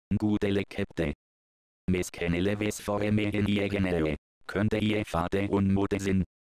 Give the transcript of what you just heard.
Gudele kepte. Mes kenele ves fore megen jegenele. Könnte je fade un mode sin,